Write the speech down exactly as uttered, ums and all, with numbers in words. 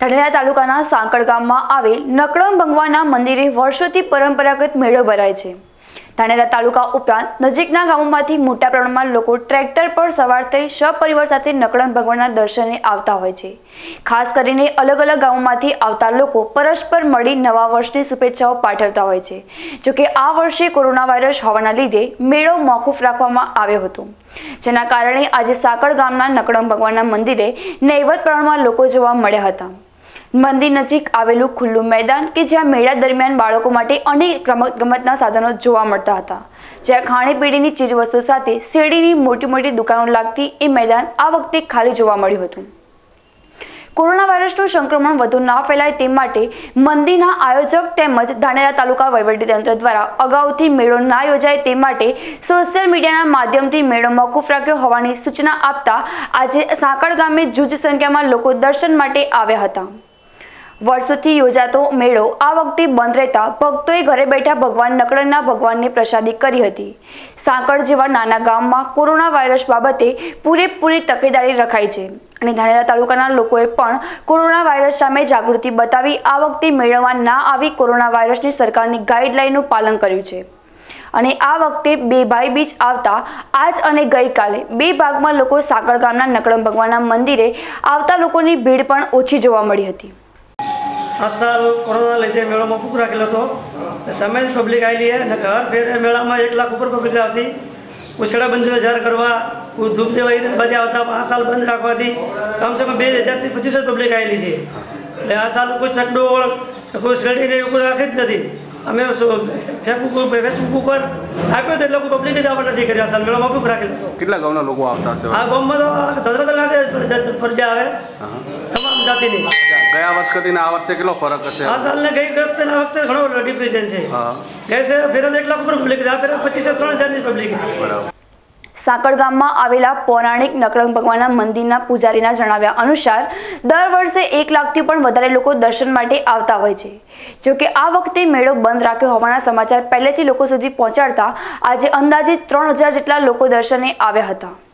ધાનેરા તાલુકાના સાંકળ ગામમાં આવેલ નકળમ ભગવાનના મંદિરે વર્ષોથી પરંપરાગત મેળો ભરાય છે। ધાનેરા તાલુકા ઉપરાંત નજીકના ગામોમાંથી મોટા પ્રમાણમાં લોકો ટ્રેક્ટર પર સવાર થઈ સપરિવાર સાથે નકળમ ભગવાનના દર્શને આવતા હોય છે। ખાસ કરીને અલગ અલગ ગામોમાંથી આવતા લોકો પરસ્પર મળી નવા વર્ષની શુભેચ્છાઓ પાઠવતા હોય છે। જોકે આ વર્ષે કોરોના વાયરસ હોવાના લીધે મેળો મોકૂફ રાખવામાં આવ્યો હતો, જેના કારણે આજે સાંકળ ગામના નકળમ ભગવાનના મંદિરે નહીવત પ્રમાણમાં લોકો જોવા મળ્યા હતા। મંદિર નજીક આવેલું ખુલ્લું મેદાન કે જ્યાં મેળા દરમિયાન બાળકો માટે અનેક રમત ગમતના સાધનો જોવા મળતા હતા, જ્યાં ખાણીપીણીની ચીજવસ્તુ સાથે શેરડીની મોટી મોટી દુકાનો લાગતી એ મેદાન આ વખતે ખાલી જોવા મળ્યું હતું। કોરોના વાયરસનું સંક્રમણ વધુ ના ફેલાય તે માટે મંદિરના આયોજક તેમજ ધાનેરા તાલુકા વહીવટીતંત્ર દ્વારા અગાઉથી મેળો ના યોજાય તે માટે સોશિયલ મીડિયાના માધ્યમથી મેળો મોકૂફ રાખ્યો હોવાની સૂચના આપતા આજે સાંકળ ગામે જૂજ સંખ્યામાં લોકો દર્શન માટે આવ્યા હતા। વર્ષોથી યોજાતો મેળો આ વખતે બંધ રહેતા ભક્તોએ ઘરે બેઠા ભગવાન નકળમના ભગવાનને પ્રસાદી કરી હતી। સાંકળ જેવા નાના ગામમાં કોરોના વાયરસ બાબતે પૂરેપૂરી તકેદારી રખાઈ છે અને ધાનેરા તાલુકાના લોકોએ પણ કોરોના વાયરસ સામે જાગૃતિ બતાવી આ વખતે મેળામાં ના આવી કોરોના વાયરસની સરકારની ગાઈડલાઈનનું પાલન કર્યું છે। અને આ વખતે બે ભાઈ બીજ આવતા આજ અને ગઈકાલે બે ભાગમાં લોકો સાંકળ ગામના નકળમ ભગવાનના મંદિરે આવતા લોકોની ભીડ પણ ઓછી જોવા મળી હતી। आ साल कोरोना लीधे मेड़ो मोकूफ राखेलो तो समय पब्लिक आई है ने हर फेरे मेला में एक लाख ऊपर पब्लिक आती। उछड़ा बंदी हज़ार करवा धूप देवा बधे आता। आ साल बंद राखवाथी कम से कम बे हज़ार थी पच्चीस पब्लिक आएली है। એટલે આ સાલ કોઈ ચકડોળ કોઈ શેરડીને ઉપર રાખી જ નથી। અમે ફેસબુક ફેસબુક ઉપર આપ્યો તો એટલે લોકો પબ્લિક જ આવવા નથી કર્યા। આ સાલ મેળો મોકૂફ રાખેલો હતો। કેટલા ગામના લોકો આવતા છે? આ ગામમાં તો ધધરત લાગે ફરજા આવે તમામ જાતિની। ગયા વર્ષ કરતા આ વર્ષે કેટલો ફરક હશે? આ સાલ ને ગઈ વખતે આ વખતે ઘણો ડિફરન્સ છે। ગઈ છે ફેર એક લાખ ઉપર પબ્લિક આ ફેર પચીસ ત્રણ હજાર ની પબ્લિક। બરાબર। સાંકળ ગામમાં આવેલા પૌરાણિક નકળમ ભગવાનના મંદિરના પૂજારીના જણાવ્યા અનુસાર દર વર્ષે એક લાખથી પણ વધારે લોકો દર્શન માટે આવતા હોય છે। જોકે આ વખતે મેળો બંધ રાખ્યો હોવાના સમાચાર પહેલેથી લોકો સુધી પહોંચાડતા આજે અંદાજે ત્રણ હજાર જેટલા લોકો દર્શને આવ્યા હતા।